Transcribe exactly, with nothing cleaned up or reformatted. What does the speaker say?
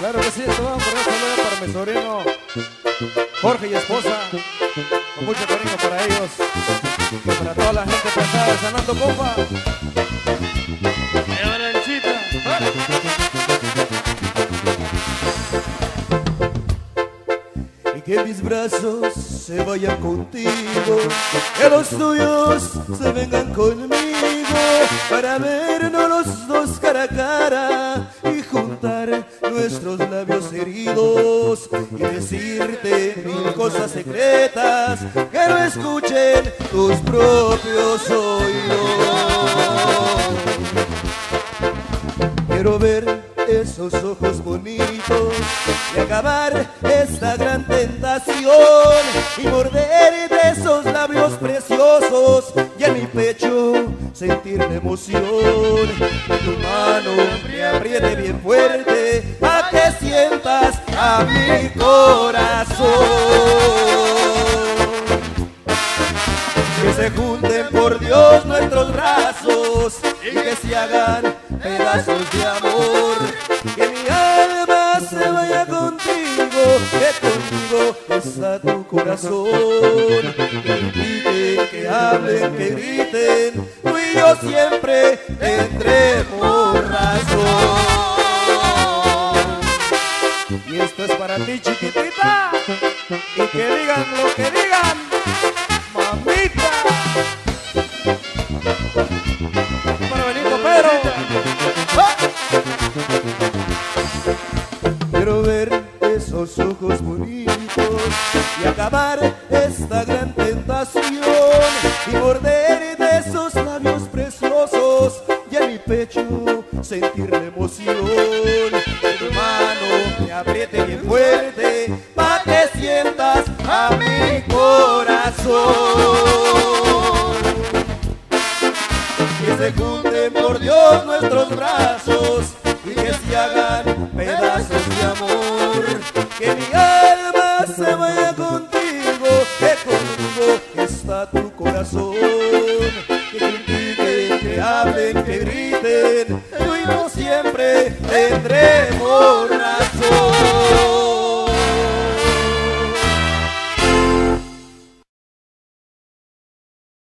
Claro que sí, esto va por eso para mi sobrino Jorge y esposa, con mucho cariño para ellos y para toda la gente pesada de Sanando Compa. ¡Eh, Valenchita! Y que mis brazos se vayan contigo, que los tuyos se vengan conmigo, para vernos los dos cara a cara y juntar nuestros labios heridos y decirte mil cosas secretas que no escuchen tus propios oídos. Quiero ver esos ojos bonitos y acabar esta gran tentación y morder de esos labios preciosos y en mi pecho sentir la emoción que tu mano me apriete bien fuerte a que sientas a mi corazón. Que se junten por Dios nuestros brazos y que se hagan pedazos de amor, que mi alma se vaya contigo, que conmigo está tu corazón, que griten, que hablen, que griten, tú y yo siempre tendremos razón. Y esto es para ti, chiquitita, y que digan lo que digan, mamita. Para Benito Pero. Quiero ver esos ojos bonitos y acabar esta gran tentación y morder de esos labios preciosos y en mi pecho sentir la emoción que tu mano me apriete bien fuerte pa' que sientas a mi corazón. Que se junten por Dios nuestros brazos y que se hagan pedazos de amor, que mi alma se vaya contigo, que conmigo está tu corazón, que critiquen, que hablen, que griten, tú y yo siempre tendremos razón.